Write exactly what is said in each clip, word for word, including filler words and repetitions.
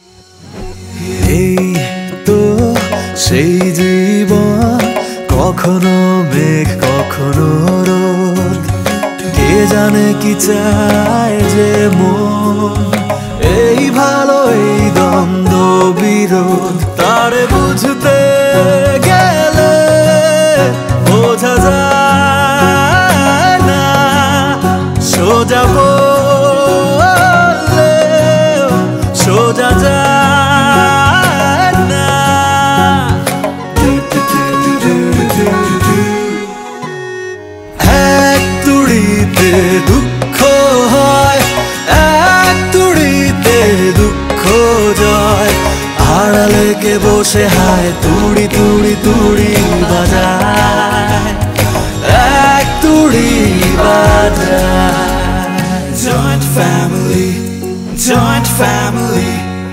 এই তো সেই জীবন, কখনো মেঘ কখনো রোদ, কে জানে কি চায় যে মন, এই ভালো এই দ্বন্দ্ব বিরোধ, তারে বুঝতে গেলে বোঝা যায় না, সোজা বললে সোজা যায় না। এক তুড়িতে দুঃখ হয়, এক তুড়িতে দুঃখ জয়, আড়ালে কে বসে হায় তুড়ি তুড়ি তুড়ি বাজায়, এক তুড়ি বাজায়। Joint family, joint family.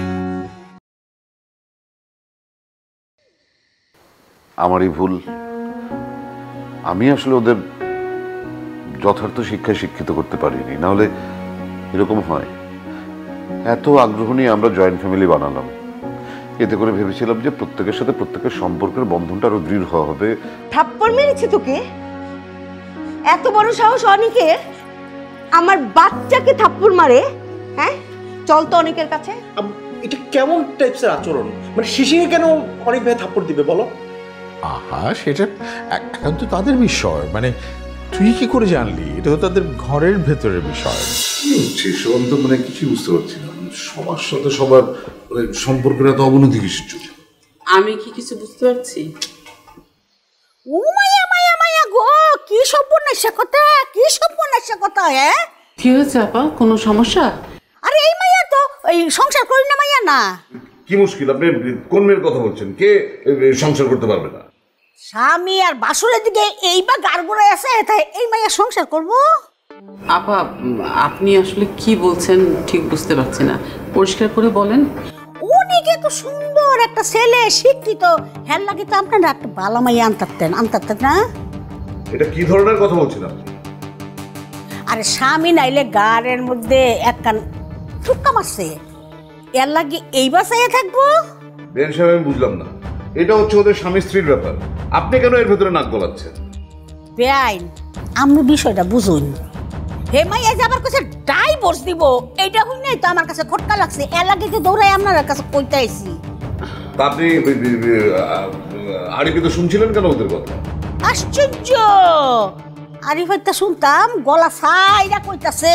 আমারই ভুল, আমি আসলে ওদের যথার্থ শিক্ষায় শিক্ষিত করতে পারিনি, না হলে এরকম হয়। এত আগ্রহ নিয়ে আমরা জয়েন্ট ফ্যামিলি বানালাম, এতে করে ভেবেছিলাম যে প্রত্যেকের সাথে প্রত্যেকের সম্পর্কের বন্ধনটা আরো দৃঢ় হবে। থাপ্পড় মেরেছে তোকে? এত বড় সাহস অনেকের? আমার বাচ্চাকে থাপ্পড় মারে? হ্যাঁ, চল তো অনেকের কাছে। এটা কেমন টাইপসের আচরণ? মানে শিশিরে কেন অনেক ভাই থাপ্পড় দিবে বলো? আহা, সেটা এখন তো তাদের বিষয়, মানে তুই কি করে জানলি? এটা তো তাদের ঘরের ভেতরের বিষয়। কি হচ্ছে সেবন্ত, মানে কিছু বুঝতে পারছি না। সবার সাথে সবার মানে সম্পর্কের এত অবনতি কিসের জন্য? আমি কি কিছু বুঝতে পারছি? ও মায়া মায়া মায়া গো, কি সর্বনাশা কথা, কি সর্বনাশা কথা। হ্যাঁ, কি হয়েছে আপা, কোনো সমস্যা? আরে এই মাইয়া তো এই সংসার করি না মাইয়া না। কি মুশকিল? আপনি কোন মেয়ের কথা বলছেন? কে সংসার করতে পারবে না? স্বামী আর বাসুরের দিকে এইবার গাড়গোড়ায় আছে, তাই এই মাইয়া সংসার করবো? আপা, আপনি আসলে কি বলছেন ঠিক বুঝতে পারছি না, পরিষ্কার করে বলেন। উনিকে তো সুন্দর একটা ছেলে, শিক্ষিত, হ্যাঁ লাগে তো আপনারা একটা বালা মাইয়া আনতারতেন আনতারতেন না? এটা কি ধরনের কথা বলছেন আপনি? আরে স্বামী নাইলে গাড়ের মধ্যে এক কান ঠুক্কা মারছে, এর লাগে এই বাসায় থাকবো? বেন সাহেব, আমি বুঝলাম না, এটা হচ্ছে ওদের স্বামী স্ত্রীর ব্যাপার, আপনি কেন এর ভেতরে নাক গলাচ্ছেন? বেআইন, আমি বিষয়টা বুঝুন। হে মাইয়া যে আমার কাছে ডাইভোর্স দিব, এইটা হই নাই তো আমার কাছে খটকা লাগছে, এর লাগে যে দৌড়াই আপনার কাছে কইতে আইছি। তা আপনি আরিফে তো শুনছিলেন কেন ওদের কথা? আশ্চর্য, আরিফ হইতা শুনতাম, গলা সাইরা কইতাছে।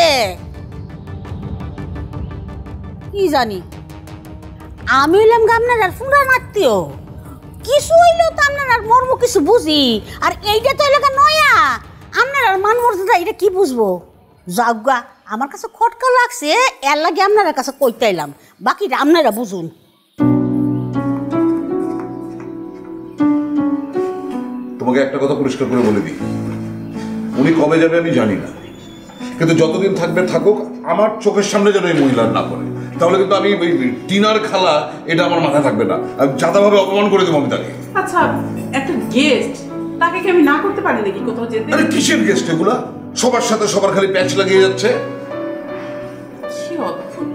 কি জানি, আমি হইলাম আপনার আর পুরান আত্মীয়, কিছু হইলেও তো আপনার আর মর্ম কিছু বুঝি, আর এইটা তো এলাকা নয়া, আপনার আর মান মর্যাদা এটা কি বুঝবো? যাওগা, আমার কাছে খটকা লাগছে, এর লাগে আপনার কাছে কইতে এলাম, বাকিটা আপনারা বুঝুন। তোমাকে একটা কথা পরিষ্কার করে বলে দিই, উনি কবে যাবে আমি জানি না, কিন্তু যতদিন থাকবে থাকুক, আমার চোখের সামনে যেন এই মহিলার না করে, তাহলে কিন্তু আমি টিনার খালা এটা আমার মাথায় থাকবে না, আমি যাতাভাবে অপমান করে দেবো আমি তাকে। আচ্ছা, একটা গেস্ট, তাকে কি আমি না করতে পারি নাকি কোথাও যেতে? আরে কিসের গেস্ট এগুলা? সবার সাথে সবার খালি প্যাচ লাগিয়ে যাচ্ছে। কি অদ্ভুত।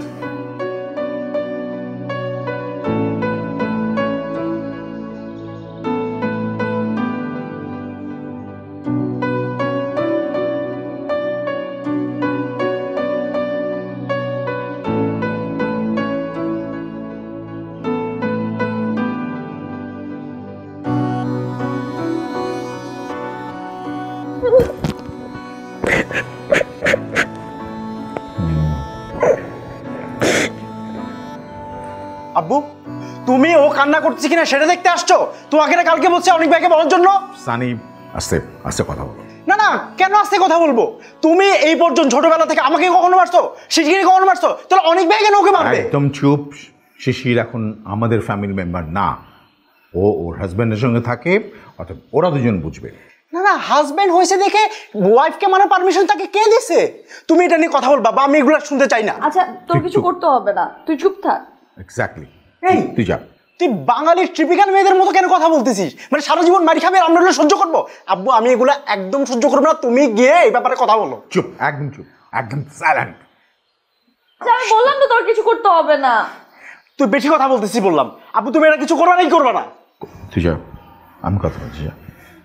আব্বু, তুমি ও কান্না করছে কিনা সেটা দেখতে আসছো? তোমাকে না কালকে বলছে অনেক ভাইকে বলার জন্য। সানি, আস্তে আস্তে কথা বলো। না না, কেন আস্তে কথা বলবো? তুমি এই পর্যন্ত ছোটবেলা থেকে আমাকে কখনো মারছো, শিশিরকে কখনো মারছো, তাহলে অনেক ভাই কেন ওকে মারবে? একদম চুপ। শিশির এখন আমাদের ফ্যামিলি মেম্বার না, ও ওর হাজবেন্ডের সঙ্গে থাকে, অর্থাৎ ওরা দুজন বুঝবে। না না, হাজবেন্ড হয়েছে দেখে ওয়াইফকে মারার পারমিশন তাকে কে দিয়েছে? তুমি এটা নিয়ে কথা বলবা বা আমি এগুলো শুনতে চাই না। আচ্ছা, তোর কিছু করতে হবে না, তুই চুপ থাক। এক্স্যাক্টলি, এই তুই যা। তুই বাঙালির ট্রিপিক্যাল মেয়েদের মতো কেন কথা বলতেছিস? মানে সারা জীবন মারি খাবে আর আমরা এগুলো সহ্য করবো? আব্বু, আমি এগুলো একদম সহ্য করবো না, তুমি গিয়ে এই ব্যাপারে কথা বলো। চুপ, একদম চুপ, একদম সাইলেন্ট। আমি বললাম তো তোর কিছু করতে হবে না। তুই বেশি কথা বলতেছি বললাম। আব্বু তুমি এটা কিছু করবা নাই করবা না? তুই যা, আমি কথা বলছি, যা।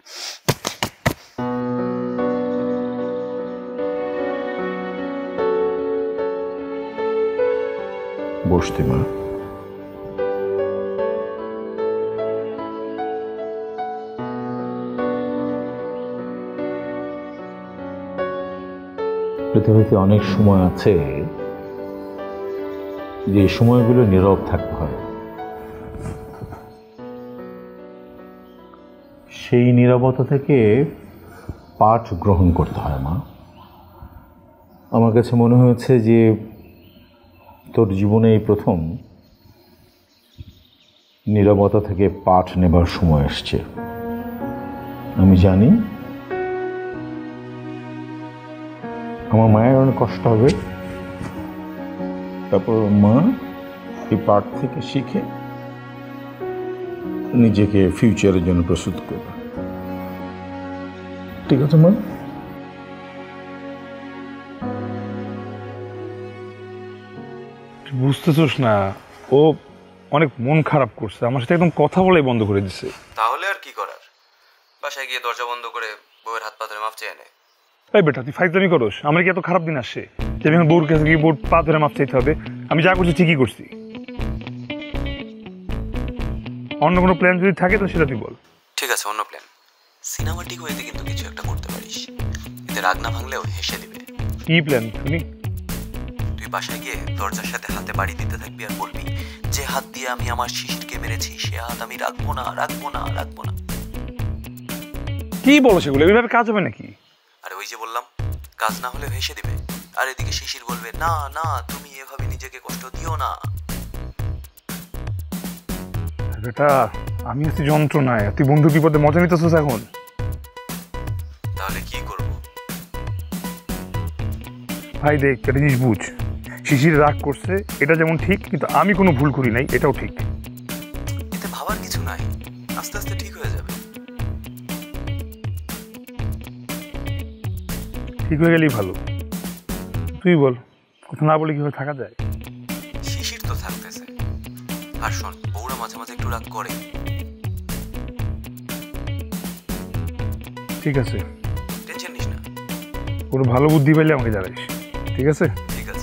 বসতে মা। পৃথিবীতে অনেক সময় আছে যে সময়গুলো নীরব থাকতে হয়, সেই নীরবতা থেকে পাঠ গ্রহণ করতে হয় মা। আমার কাছে মনে হয়েছে যে তোর জীবনে এই প্রথম নীরবতা থেকে পাঠ নেবার সময় এসছে। আমি জানি আমার মায়ের অনেক কষ্ট হবে, তারপর মা এই পাঠ থেকে শিখে নিজেকে ফিউচারের জন্য প্রস্তুত করবে। ঠিক আছে মা? বুঝতেছোস না, ও অনেক মন খারাপ করছে, আমার সাথে একদম কথা বলাই বন্ধ করে দিছে। তাহলে আর কি করার, বাসায় গিয়ে দরজা বন্ধ করে বউয়ের হাত পা ধরে মাফ চেয়ে নেয়। এই বেটা তুই ফাইজলামি করস? আমার কি এত খারাপ দিন আসে যে আমি এখন বউর কাছে গিয়ে বউর পা ধরে মাফ চাইতে হবে? আমি যা করছি ঠিকই করছি। অন্য কোনো প্ল্যান যদি থাকে তো সেটা তুই বল। ঠিক আছে, অন্য প্ল্যান। সিনেমাটিক ওয়েতে কিন্তু কিছু একটা করতে পারিস, এতে রাগ না ভাঙলেও হেসে দিবে। কি প্ল্যান শুনি? তুই বাসায় গিয়ে দরজার সাথে হাতে বাড়ি দিতে থাকবি আর বলবি, যে হাত দিয়ে আমি আমার শিশিরকে মেরেছি সে হাত আমি রাখবো না রাখবো না রাখবো না। কি বলো সেগুলো? এইভাবে কাজ হবে নাকি? আরে ওই যে বললাম, কাজ না হলে হেসে দিবে, আর এদিকে শিশির বলবে না না তুমি এভাবে নিজেকে কষ্ট দিও না। বেটা আমি আছি যন্ত্রণায়, তুই বন্ধু বিপদে মজা নিতেছিস এখন। তাহলে কি করবো? ভাই দেখ, একটা জিনিস বুঝ, শিশির রাগ করছে এটা যেমন ঠিক, কিন্তু আমি কোনো ভুল করি নাই এটাও ঠিক। এতে ভাবার কিছু নাই, আস্তে আস্তে ঠিক হয়ে যাবে। ঠিক হয়ে গেলেই ভালো। তুই বল, কথা না বলে কিভাবে থাকা যায়? শিশির তো থাকতেছে, আর শোন বউরা মাঝে মাঝে একটু রাগ করে। ঠিক আছে, টেনশন নিস না। কোনো ভালো বুদ্ধি পাইলে আমাকে জানাইস, ঠিক আছে? ঠিক আছে।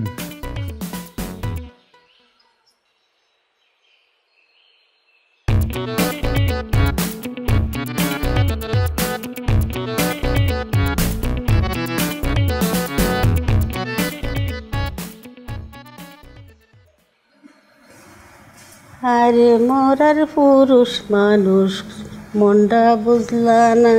আরে মরার পুরুষ মানুষ মনটা বুঝলা না।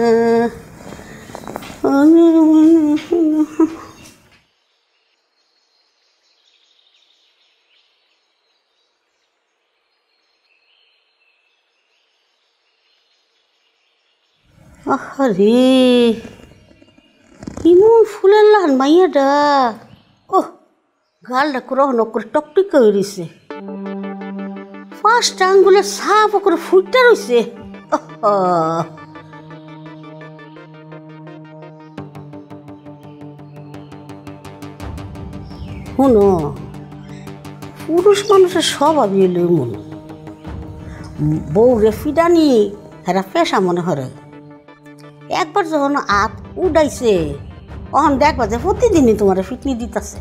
আরে ইমন ফুলের লান মাইয়াটা, ও গালটা করে নকরে টকটক করে রয়েছে, পাঁচটা আঙ্গুলের সাপ করে ফুটটা রয়েছে। শুনো, পুরুষ মানুষের স্বভাবই হলো এমন, বউ রে ফিডানি হেরা পেশা মনে হরে। একবার যখন আপ উডাইছে তখন দেখবা যে প্রতিদিনই তোমার ফিটনি দিতেছে।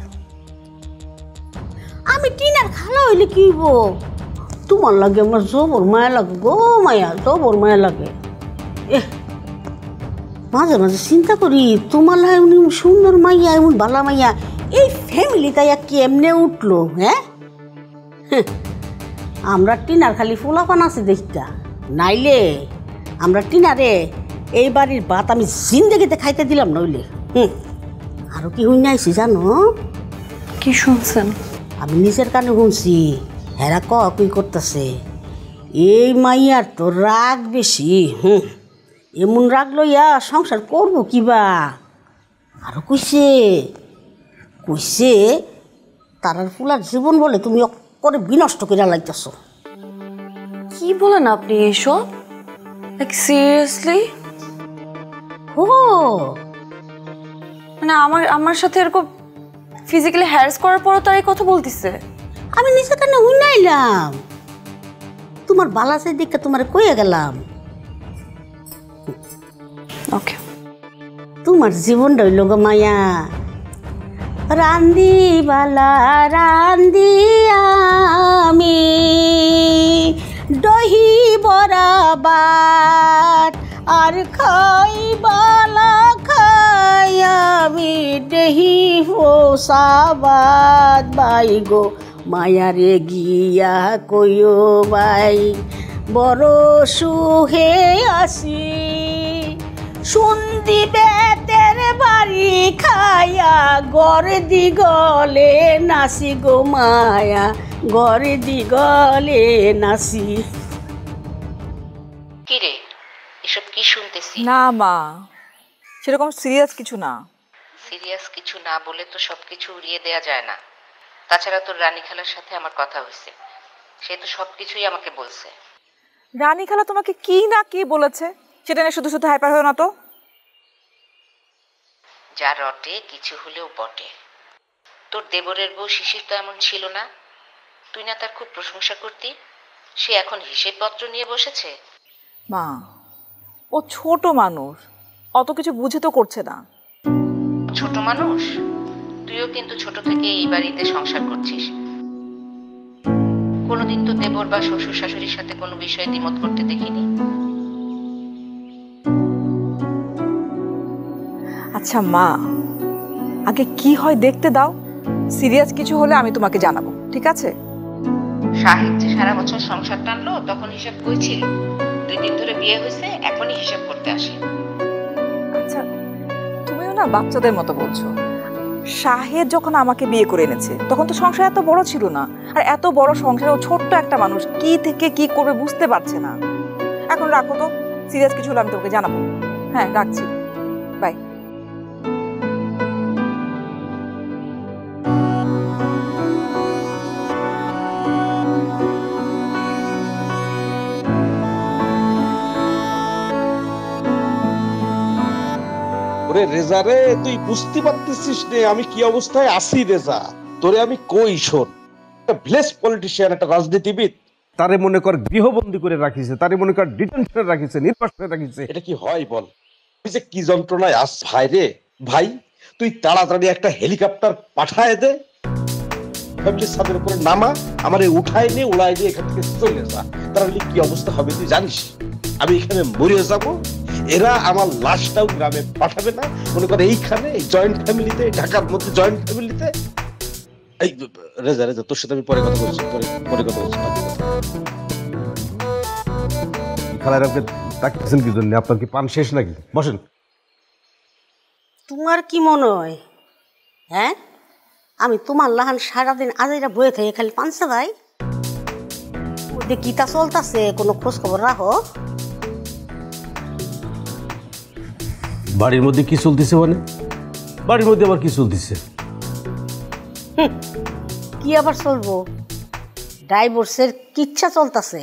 আমি টিনার খালা হইলে কি হইব, তোমার লাগে আমার জবর মায়া লাগে গো, মায়া জবর মায়া লাগে। এ মাঝে মাঝে চিন্তা করি, তোমার লাগে এমন সুন্দর মাইয়া, এমন বালা মাইয়া এই ফ্যামিলিটা কেমনে উঠলো? হ্যাঁ, আমরা টিনার খালি ফুলাপান আছে দেখতা, নাইলে আমরা টিনারে এই বাড়ির ভাত আমি জিন্দেগিতে খাইতে দিলাম নইলে। হুম, আরো কি শুনে আইছি জানো? কি শুনছেন? আমি নিজের কানে শুনছি, হেরা ক কি করতেছে, এই মাইয়ার তো রাগ বেশি। হুম, এমন রাগ লইয়া সংসার করবো কিবা। আরো কইছে কইছে তারার ফুলার জীবন বলে তুমি করে বিনষ্ট করে লাইতেছ। কি বলেন আপনি এসব? Like seriously? ও মানে আমার আমার সাথে এরকম ফিজিক্যালি হ্যারাস করার পরও তার এই কথা বলতেছে? আমি নিজে কানে হুইনাইলাম, তোমার বালাসের দিকে তোমার কইয়া গেলাম। ওকে, তোমার জীবনটা হইল গো মায়া, রান্দি বালা রান্দি আমি দহি বরাবাত, আর খাই বালা খাই আমি দেহি হোসাবাদ। বাই গো মায়ারে গিয়া কইও বাই, বড় সুহে আসি সুন্দি বেতের বাড়ি খায়া, গড় দিগলে নাসি গো মায়া, গড় দিগলে নাসি। কিরে এসব কি শুনতেছি? না মা, সেরকম সিরিয়াস কিছু না। সিরিয়াস কিছু না বলে তো সবকিছু উড়িয়ে দেয়া যায় না। তাছাড়া তোর রানী খালার সাথে আমার কথা হয়েছে, সে তো সবকিছুই আমাকে বলছে। রানী খালা তোমাকে কি না কি বলেছে সেটা নিয়ে শুধু শুধু হাইপার হয়ে না তো। যা রটে কিছু হলেও বটে। তোর দেবরের বউ শিশির তো এমন ছিল না, তুই না তার খুব প্রশংসা করতি? সে এখন হিসেবপত্র নিয়ে বসেছে। মা, ও ছোট মানুষ, অত কিছু বুঝে তো করছে না। ছোট মানুষ? তুইও কিন্তু ছোট থেকে এই বাড়িতে সংসার করছিস। কোনোদিন তো দেবর বা শ্বশুর শাশুড়ির সাথে কোনো বিষয়ে দ্বিমত করতে দেখিনি। আচ্ছা মা, আগে কি হয় দেখতে দাও, সিরিয়াস কিছু হলে আমি তোমাকে জানাবো, ঠিক আছে? সাহেব যে সারা বছর সংসার টানলো তখন হিসাব করেছিল, দুই দিন ধরে বিয়ে হয়েছে এখনই হিসাব করতে আসে। আচ্ছা তুমিও না বাচ্চাদের মতো বলছো। শাহেদ যখন আমাকে বিয়ে করে এনেছে তখন তো সংসার এত বড় ছিল না, আর এত বড় সংসারে ও ছোট্ট একটা মানুষ কি থেকে কি করবে বুঝতে পারছে না। এখন রাখো তো, সিরিয়াস কিছু হলে আমি তোমাকে জানাবো। হ্যাঁ রাখছি, বাই। ওরে রেজা রে, তুই বুঝতে পারতেছিস রে আমি কি অবস্থায় আছি রেজা? তোরে আমি কই শোন, ভিলেজ পলিটিশিয়ান, একটা রাজনীতিবিদ, তারে মনে কর গৃহবন্দী করে রাখিছে, তারে মনে কর ডিটেনশনে রাখিছে, নির্বাসনে রাখিছে। এটা কি হয় বল? তুই যে কি যন্ত্রণায় আস ভাই রে ভাই, তুই তাড়াতাড়ি একটা হেলিকপ্টার পাঠায় দে, ফ্যামিলির ছাদের উপরে নামা, আমারে উঠায় নিয়ে উড়াই দিয়ে এখান থেকে চলে যা। তাহলে কি অবস্থা হবে তুই জানিস? আমি এখানে মরে যাবো, এরা আমার লাশটাও গ্রামে পাঠাবে না। মনে করে এইখানে জয়েন্ট ফ্যামিলিতে, ঢাকার মধ্যে জয়েন্ট ফ্যামিলিতে। এই রেজা রেজা তোর সাথে আমি পরে কথা বলছি, পরে পরে কথা বলছি। খালার আপনি তাকিয়েছেন কি জন্য? আপনার কি পান শেষ নাকি? বসেন। তোমার কি মনে হয় হ্যাঁ, আমি তোমার লাহান সারাদিন আজাইরা বয়ে থেকে খালি পানসা ভাই? ওদের কিতা চলতেছে কোনো খোঁজ খবর রাখো? বাড়ির মধ্যে কি চলতেছে? মানে বাড়ির মধ্যে আবার কি চলতেছে? কি আবার চলবো, ডাইভোর্সের কিচ্ছা চলতেছে।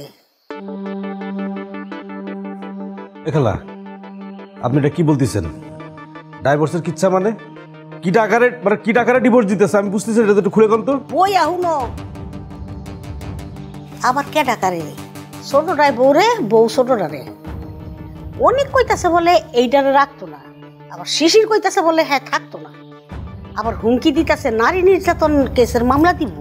এখালা আপনি এটা কি বলতেছেন? ডাইভোর্সের কিচ্ছা মানে কি টাকারে, মানে কি টাকারে ডিভোর্স দিতেছে? আমি বুঝতেছি, এটা একটু খুলে বলতো। বই আহুনো আবার কে টাকারে? ছোটটাই বউ রে, বউ ছোটটারে। অনেক কইতাছে বলে এইটারে রাখতো না, আবার শিশির কইতাছে বলে হ্যাঁ থাকতো না, আবার হুমকি দিতেছে নারী নির্যাতন কেসের মামলা দিব।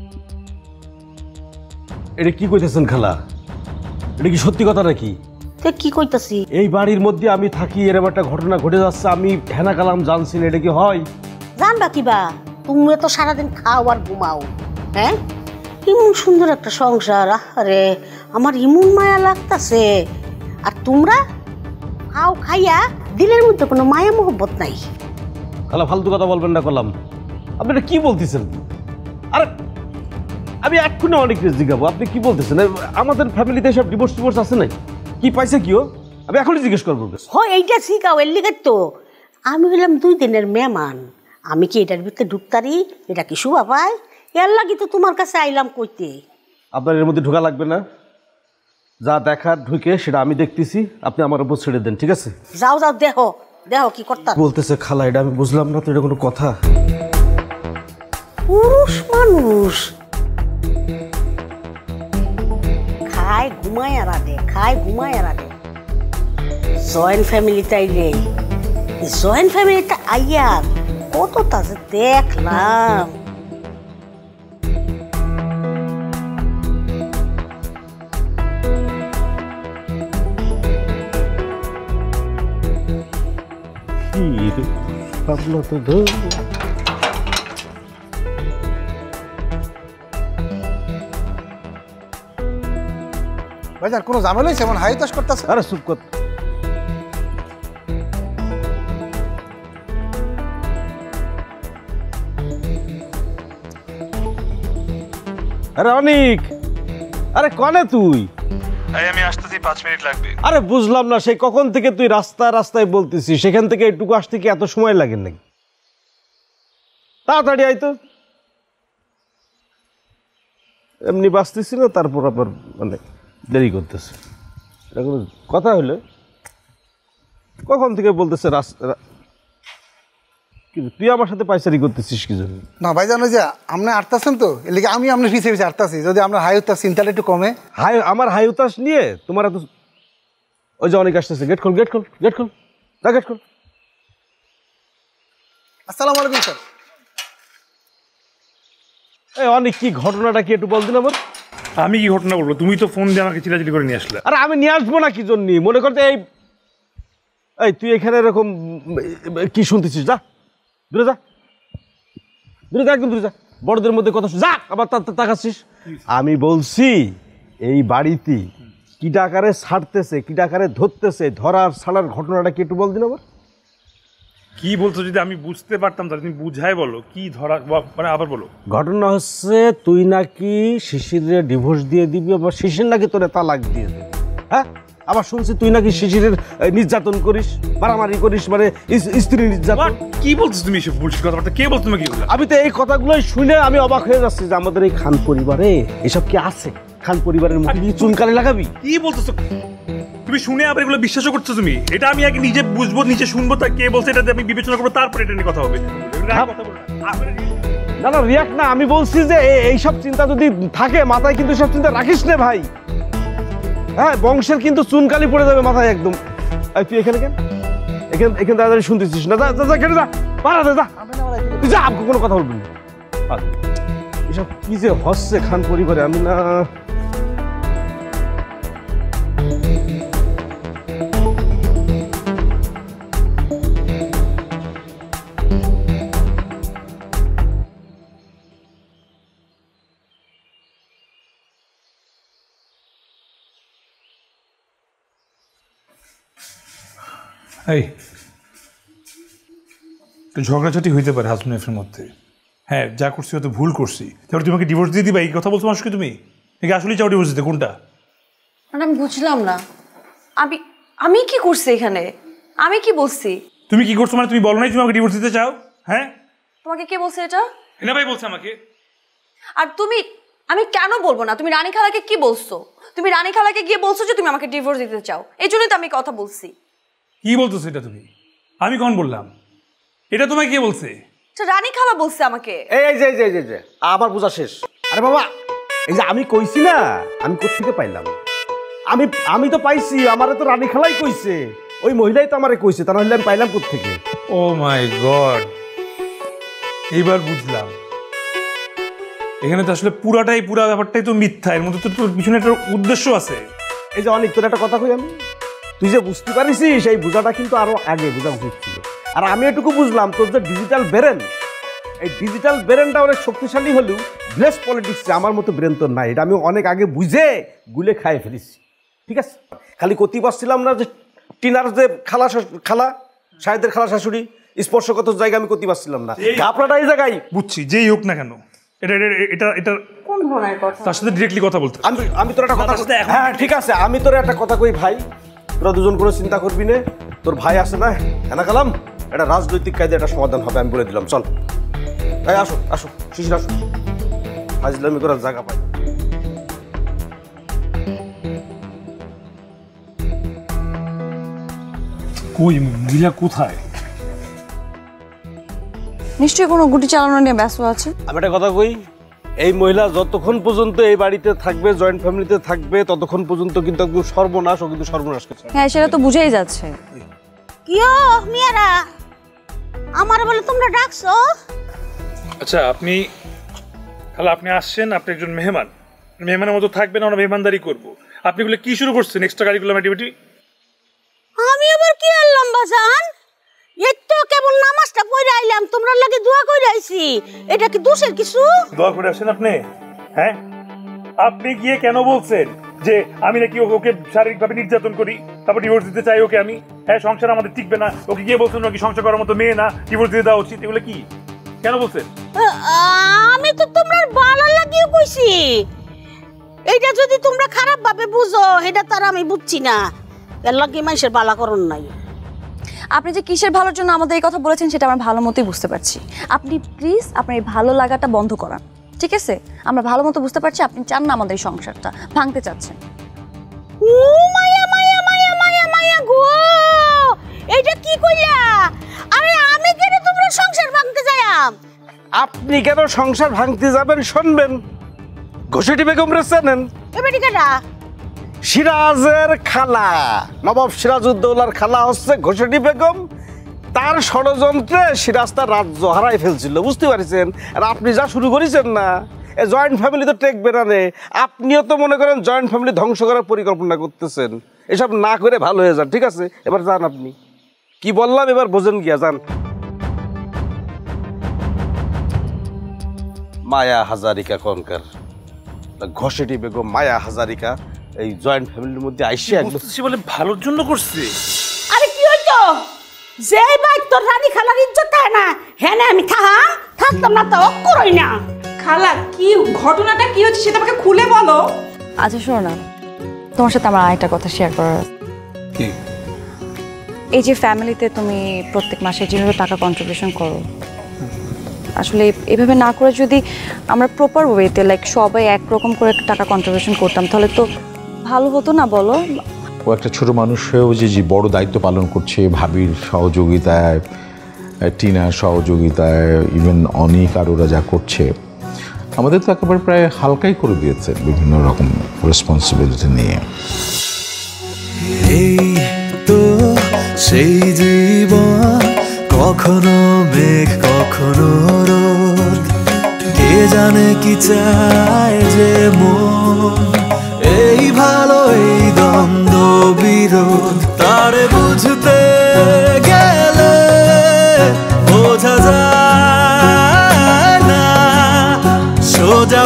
এটা কি কইতেছেন খালা? এটা কি সত্যি কথা নাকি? তো কি কইতাছি? এই বাড়ির মধ্যে আমি থাকি, এরকম একটা ঘটনা ঘটে যাচ্ছে, আমি হেনা কালাম জানছি না, এটা কি হয়? জানবা কিবা, তুমি তো সারাদিন খাও আর ঘুমাও। হ্যাঁ, ইমন সুন্দর একটা সংসার, আরে আমার ইমন মায়া লাগতাছে, আর তোমরা খাও খাইয়া দিলের মধ্যে কোনো মায়া মোহব্বত নাই। খালা ফালতু কথা বলবেন না করলাম। আপনি এটা কি বলতেছেন? আরে আমি এক্ষুনি অনেক জিজ্ঞাবো, আপনি কি বলতেছেন? আমাদের ফ্যামিলিতে সব ডিভোর্স টিভোর্স আছে নাই? কি পাইছে কিও? আমি এখনই জিজ্ঞেস করবো। হয় এইটা শিখাও, এর লিগে তো আমি হইলাম দুই দিনের মেহমান, আমি কি এটার ভিতরে ঢুকতারি? এটা কি শুভা পায়? এর লাগি তো তোমার কাছে আইলাম কইতে। আপনার এর মধ্যে ঢোকা লাগবে না, যা দেখার ঢুকে সেটা আমি দেখতেছি, আপনি আমার উপর ছেড়ে দেন, ঠিক আছে? যাও যাও, দেখো দেখো কি করতে বলতেছে খালা, এটা আমি বুঝলাম না তো, এটা কোনো কথা? পুরুষ মানুষ খায় ঘুমায় আর আদে খায় ঘুমায় আর আদে জয়েন্ট ফ্যামিলি তাইলে জয়েন্ট ফ্যামিলিটা আইয়ার কত তাজে দেখলাম পাবলো তো ধর ভাইজান কোনো ঝামেলা হয়েছে এমন হাই তাস করতেছে? আরে চুপ কর। আরে অনিক, আরে কনে তুই? আমি আসতেছি, পাঁচ মিনিট লাগবে। আরে বুঝলাম না, সেই কখন থেকে তুই রাস্তায় রাস্তায় বলতেছিস, সেখান থেকে এটুকু আসতে কি এত সময় লাগে নাকি? তাড়াতাড়ি আয় তো। এমনি বাঁচতেছি না, তারপর আবার মানে দেরি করতেছে। এটা কোনো কথা হলো? কখন থেকে বলতেছে রাস্তা, তুই আমার সাথে পাইচারি করতেছিস কি জন্য? না ভাইজান, ওই যে আপনি আটতাছেন তো, এর লিগে আমি আপনার পিছিয়ে পিছিয়ে আটতাছি, যদি আপনার হাই উত্তাস চিন্তাটা একটু কমে। হাই আমার হাই উতাস নিয়ে তোমার এত? ওই যে অনেক আসতেছে, গেট খোল গেট খোল গেট খোল না গেট খোল। আসসালামু আলাইকুম স্যার। এই অনেক কি ঘটনাটা কি একটু বল দিন আমার। আমি কি ঘটনা বলবো? তুমি তো ফোন দিয়ে আমাকে চিলাচিলি করে নিয়ে আসলে। আরে আমি নিয়ে আসবো না কি জন্য? মনে করতে এই এই তুই এখানে এরকম কি শুনতেছিস? যা দূরে যা, দূরে যা, একদম দূরে যা। বড়দের মধ্যে কথা যা, আবার তাকাচ্ছিস। আমি বলছি এই বাড়িতে কি ডাকারে ছাড়তেছে, কি ডাকারে ধরতেছে, ধরার ছাড়ার ঘটনাটা কি একটু বল দিন আবার। কি বলছো? যদি আমি বুঝতে পারতাম তাহলে তুমি বুঝাই বলো, কি ধরা মানে আবার বলো। ঘটনা হচ্ছে তুই নাকি শিশিরের ডিভোর্স দিয়ে দিবি, আবার শিশির নাকি তোরে তালাক দিয়ে দিবি। হ্যাঁ, আবার শুনছি তুই নাকি শিশিরের নির্যাতন করিস, মারামারি করিস, মানে স্ত্রী নির্যাতন। কি বলছো তুমি এসব বুলশিট কথাবার্তা? কে বলছো তুমি? আমি তো এই কথাগুলোই শুনে আমি অবাক হয়ে যাচ্ছি যে আমাদের এই খান পরিবারে এসব কি আছে? খান পরিবারের মুখে কি চুনকালি লাগাবি? কি বলতেছো তুমি? শুনে আবার এগুলো বিশ্বাসও করছো তুমি? এটা আমি আগে নিজে বুঝবো, নিজে শুনবো, তা কে বলছে এটা আমি বিবেচনা করবো, তারপরে এটা নিয়ে কথা হবে। না না রিয়াক্ট না, আমি বলছি যে এইসব চিন্তা যদি থাকে মাথায়, কিন্তু সব চিন্তা রাখিস না ভাই। হ্যাঁ, বংশের কিন্তু চুনকালি পড়ে যাবে মাথায় একদম। তুই এখানে কেন? এখানে এখানে দাঁড়িয়ে শুনতেছিস না? যা যা কেটে যা, পাড়া যা, তুই যা, কোনো কথা বলবি না। এসব কি যে হচ্ছে খান পরিবারে, আমি না এই তো ঝগড়াঝাটি হইতে পারে হাজব্যান্ড ওয়াইফের মধ্যে। হ্যাঁ, যা করছি হয়তো ভুল করছি, তারপরে তোমাকে ডিভোর্স দিয়ে দিবা এই কথা বলছো মানুষকে? তুমি নাকি আসলেই চাও ডিভোর্স দিতে? কোনটা? মানে আমি বুঝলাম না, আমি আমি কি করছি এখানে? আমি কি বলছি? তুমি কি করছো মানে? তুমি বলো নাই তুমি আমাকে ডিভোর্স দিতে চাও? হ্যাঁ, তোমাকে কে বলছে এটা? হেনা ভাই বলছে আমাকে। আর তুমি, আমি কেন বলবো না? তুমি রানী খালাকে কি বলছো? তুমি রানী খালাকে গিয়ে বলছো যে তুমি আমাকে ডিভোর্স দিতে চাও, এই জন্যই তো আমি কথা বলছি। কি বলতেছো এটা তুমি? আমি কখন বললাম? এটা তোমায় কে বলছে? রানী খালা বলছে আমাকে। এই যে যে যে যে আবার বোঝা শেষ। আরে বাবা, এই যে আমি কইছি না, আমি কোত্থেকে পাইলাম? আমি আমি তো পাইছি, আমারে তো রানী খালাই কইছে, ওই মহিলাই তো আমারে কইছে, তা নাহলে আমি পাইলাম কোত্থেকে? ও মাই গড, এইবার বুঝলাম। এখানে তো আসলে পুরাটাই পুরা ব্যাপারটাই তো মিথ্যা, এর মধ্যে তো তোর পিছনে একটা উদ্দেশ্য আছে। এই যে অনেক, তোর একটা কথা কই আমি, তুই যে বুঝতে পারিস সেই বোঝাটা কিন্তু আরো আগে বোঝা উচিত ছিল। আর আমি এটুকু বুঝলাম, তোর যে ডিজিটাল ব্রেন, এই ডিজিটাল ব্রেনটা অনেক শক্তিশালী হলেও ব্লেস পলিটিক্সে আমার মতো ব্রেন তোর নাই, এটা আমি অনেক আগে বুঝে গুলে খাইয়ে ফেলেছি। ঠিক আছে, খালি কতি পারছিলাম না যে টিনার যে খালা খালা সাহেদের খালা শাশুড়ি স্পর্শগত জায়গা আমি কতি পারছিলাম না, আপনারা এই জায়গায় বুঝছি। যেই হোক না কেন, এটা এটা এটা কোন ধরনের কথা? তার সাথে ডিরেক্টলি কথা বলতে। আমি আমি তোর একটা কথা, হ্যাঁ ঠিক আছে, আমি তোর একটা কথা কই ভাই, তোরা দুজন কোনো চিন্তা করবি না, তোর ভাই আছে না হেনা কালাম, এটা রাজনৈতিক কায়দা একটা সমাধান হবে, আমি বলে দিলাম। চল এই আসো আসো শিশির আসো, ফাজলামি করার জায়গা পাই। কই মহিলা কোথায়? নিশ্চয়ই কোনো গুটি চালানো নিয়ে ব্যস্ত আছে। আমি একটা কথা কই, এই মহিলা যতক্ষণ পর্যন্ত এই বাড়িতে থাকবে, জয়েন্ট ফ্যামিলিতে থাকবে, ততক্ষণ পর্যন্ত কিন্তু একদম সর্বনাশ, ও কিন্তু সর্বনাশ করছে। হ্যাঁ সেটা তো বুঝেই যাচ্ছে। কিও মিয়ারা, আমার বলে তোমরা ডাকছো? আচ্ছা আপনি তাহলে আপনি আসছেন, আপনি একজন মেহমান, মেহমানের মতো থাকবেন, আমরা মেহমানদারি করবো। আপনি বলে কি শুরু করছেন এক্সট্রা কারিকুলাম অ্যাক্টিভিটি? আমি আবার কি আনলাম বাজান? এই তো কেবল নামাজটা পড়ে আইলাম, তোমরা লাগে দোয়া করে আইছি। এটা কি দোষের কিছু? দোয়া করে আসেন আপনি? হ্যাঁ আপনি গিয়ে কেন বলছেন যে আমি নাকি ওকে শারীরিকভাবে নির্যাতন করি, তারপর ডিভোর্স দিতে চাই ওকে আমি? হ্যাঁ সংসার আমাদের টিকবে না, ওকে গিয়ে বলছেন নাকি সংসার করার মতো মেয়ে না, ডিভোর্স দিয়ে দেওয়া উচিত, এগুলো কি কেন বলছেন? আমি তো তোমরা ভালো লাগিয়ে কইছি। এইটা যদি তোমরা খারাপ ভাবে বুঝো, এটা তার আমি বুঝছি না। এর লাগে মানুষের বালা করণ নাই। আপনি যে কিসের ভালোর জন্য আমাদের এই কথা বলেছেন সেটা আমরা ভালো মতোই বুঝতে পারছি। আপনি প্লিজ আপনার এই ভালো লাগাটা বন্ধ করান, ঠিক আছে? আমরা ভালো মতো বুঝতে পারছি আপনি চান না আমাদের এই সংসারটা ভাঙতে চাচ্ছেন। ও মায়া মায়া মায়া মায়া মায়া গো, এইটা কি কইলা? আরে আমি কেন তোমরা সংসার ভাঙতে যাইয়াম? আপনি কেন সংসার ভাঙতে যাবেন শুনবেন? ঘষেটি বেগম রে চেনেন? এবারে কেডা? সিরাজের খালা, নবাব সিরাজউদ্দৌলার খালা হচ্ছে ঘষেটি বেগম। তার ষড়যন্ত্রে সিরাজ তার রাজ্য হারাই ফেলছিল, বুঝতে পারছেন? আর আপনি যা শুরু করেছেন না, এ জয়েন্ট ফ্যামিলি তো টেকবে না রে। আপনিও তো মনে করেন জয়েন্ট ফ্যামিলি ধ্বংস করার পরিকল্পনা করতেছেন। এসব না করে ভালো হয়ে যান, ঠিক আছে? এবার যান, আপনি কি বললাম এবার বোঝেন গিয়া যান। মায়া হাজারিকা কনকার, ঘষেটি বেগম মায়া হাজারিকা এই জয়েন্ট ফ্যামিলির মধ্যে আইসে একদম বলে ভালোর জন্য করছে। আরে কি হইতো? যে ভাই তোর রানী খালার ইজ্জত হয় না, হ্যাঁ না আমি থাম থাকতাম না, তো করই না। খালা কি ঘটনাটা কি হচ্ছে সেটা আমাকে খুলে বলো। আচ্ছা শোনো না, তোমার সাথে আমার আরেকটা কথা শেয়ার করার। কি? এই যে ফ্যামিলিতে তুমি প্রত্যেক মাসে যেভাবে টাকা কন্ট্রিবিউশন করো, আসলে এভাবে না করে যদি আমরা প্রপার ওয়েতে লাইক সবাই একরকম করে টাকা কন্ট্রিবিউশন করতাম তাহলে তো ভালো হতো না, বলো? ও একটা ছোট মানুষ হয়েও যে যে বড় দায়িত্ব পালন করছে, ভাবির সহযোগিতায়, টিনার সহযোগিতায়, ইভেন অনেক আর ওরা যা করছে, আমাদের তো একেবারে প্রায় হালকাই করে দিয়েছে বিভিন্ন রকম রেসপন্সিবিলিটি নিয়ে। এই তো সেই জীবন, কখনো মেঘ কখনো রোদ, কে জানে কি চায় যে মন, এই ভালো এই দ্বন্দ্ব বিরোধ, তারে বুঝতে গেলে বোঝা যায় না, সোজা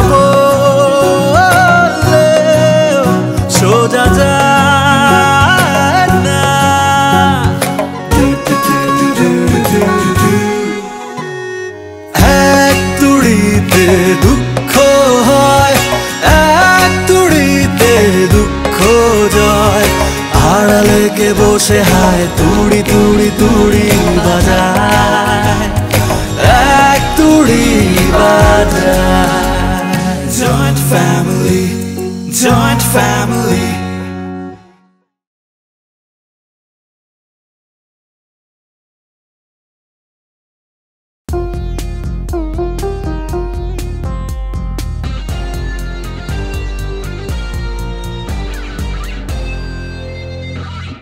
বললে সোজা যায় না। এক তুড়িতে দুঃখ হয়, এক তুড়িতে দুঃখ জয়, আড়ালে কে বসে হায় তুড়ি তুড়ি তুড়ি বাজায়, এক তুড়ি বাজায়। Joint family, joint family,